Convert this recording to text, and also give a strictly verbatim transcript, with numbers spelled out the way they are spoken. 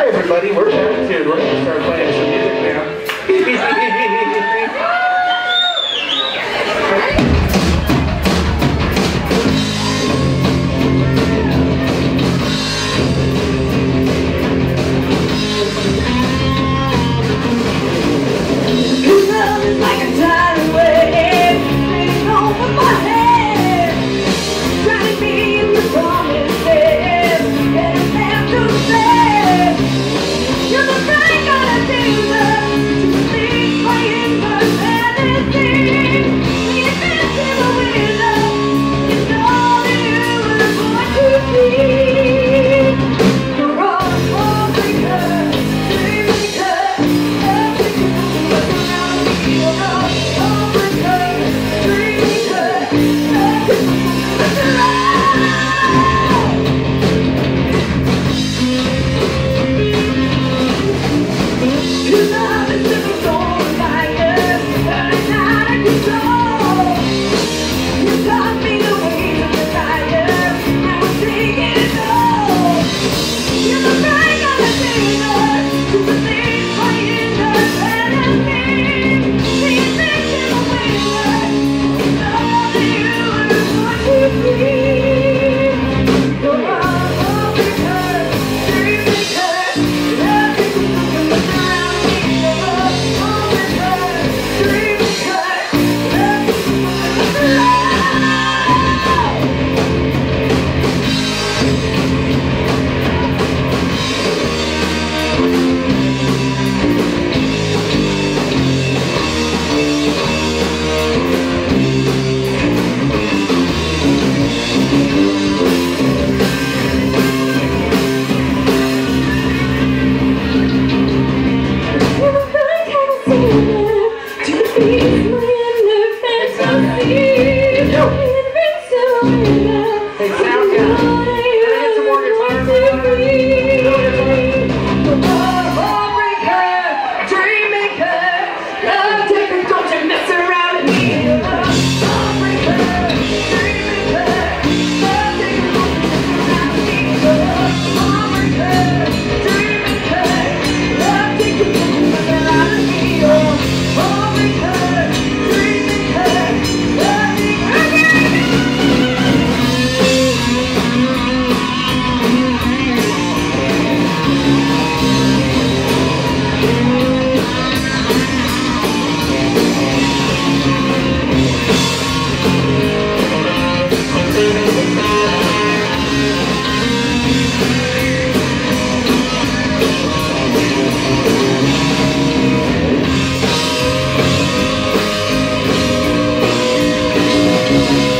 Hi everybody, we're back to We're gonna start playing some music now. Hey, sound guy. Can I get some more guitar? Heartbreaker, dream maker, love taker, don't you mess around with me. Heartbreaker, dream maker, love taker, don't you mess around with me. Heartbreaker, dream maker, love taker, don't you mess around with me. Heartbreaker, dream maker, love taker. We'll be right back.